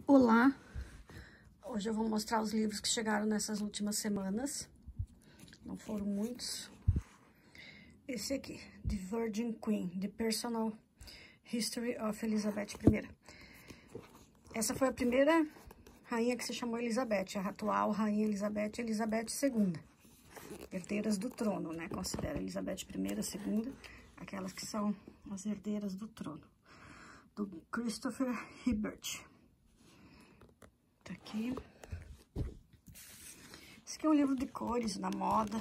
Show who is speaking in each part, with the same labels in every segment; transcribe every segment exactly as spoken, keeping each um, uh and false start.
Speaker 1: Olá! Hoje eu vou mostrar os livros que chegaram nessas últimas semanas. Não foram muitos. Esse aqui, The Virgin Queen, The Personal History of Elizabeth I. Essa foi a primeira rainha que se chamou Elizabeth, a atual rainha Elizabeth, Elizabeth segunda. Herdeiras do trono, né? Considera Elizabeth I, segunda, aquelas que são as herdeiras do trono. Do Christopher Hibbert. Tá aqui. Esse aqui é um livro de cores, na moda.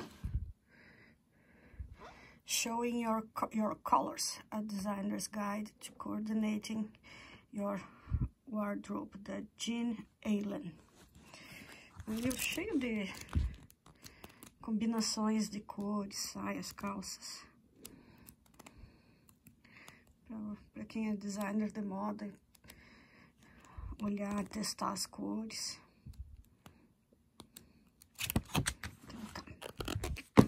Speaker 1: Showing your, your colors, a designer's guide to coordinating your wardrobe, da Jean Allen. Um livro cheio de combinações de cores, saias, calças. Para quem é designer de moda, olhar, testar as cores. Então, tá.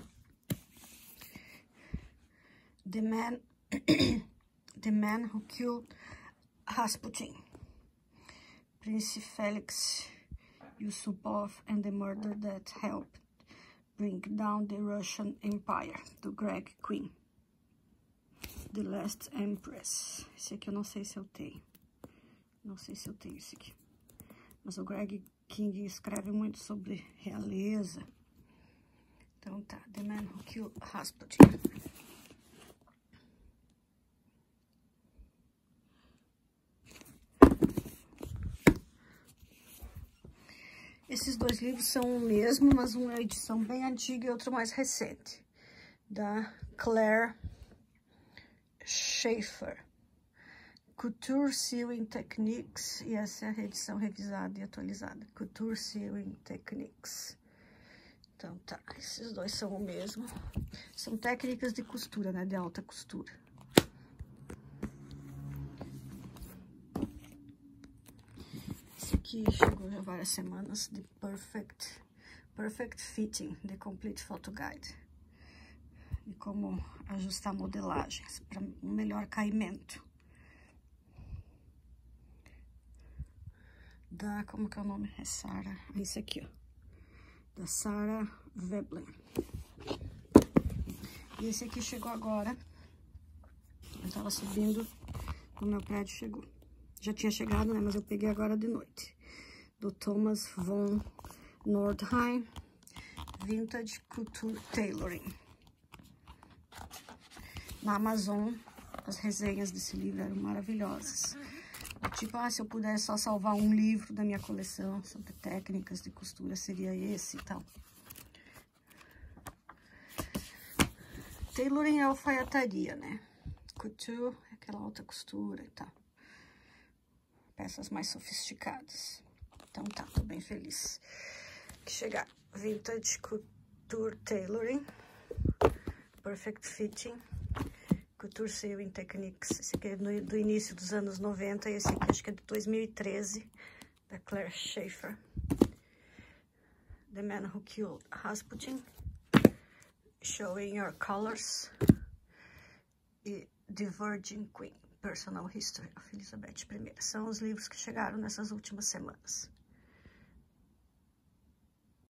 Speaker 1: The Man, The Man Who Killed Rasputin. Prince Felix Yusupov and the Murder That Helped Bring Down the Russian Empire, do Greg Quinn. The Last Empress. Esse aqui eu não sei se eu tenho. Não sei se eu tenho esse aqui. Mas o Greg King escreve muito sobre realeza. Então tá. The Man Who Killed Rasputin. Esses dois livros são o mesmo, mas uma edição bem antiga e outra mais recente. Da Claire Schaeffer. Couture Sewing Techniques. E essa é a edição revisada e atualizada. Couture Sewing Techniques. Então tá, esses dois são o mesmo. São técnicas de costura, né? De alta costura. Esse aqui chegou já há várias semanas. The Perfect, Perfect Fitting, The Complete Photo Guide. E como ajustar modelagens para um melhor caimento. Da, como que é o nome? É Sarah, esse aqui, ó. Da Sarah Veblen. E esse aqui chegou agora. Eu tava subindo no meu prédio, chegou. Já tinha chegado, né? Mas eu peguei agora de noite. Do Thomas von Nordheim. Vintage Couture Tailoring. Na Amazon, as resenhas desse livro eram maravilhosas. Tipo, ah, se eu pudesse só salvar um livro da minha coleção sobre técnicas de costura, seria esse e tal. Tailoring é alfaiataria, né? Couture é aquela alta costura e tal. Peças mais sofisticadas. Então tá, tô bem feliz que chegar. Vintage Couture Tailoring. Perfect Fitting. Couture Sewing Techniques. Esse aqui é do, do início dos anos noventa. E esse aqui acho que é de dois mil e treze. Da Claire Schaeffer. The Man Who Killed Rasputin. Showing Your Colors. E The Virgin Queen. Personal History of Elizabeth I. São os livros que chegaram nessas últimas semanas.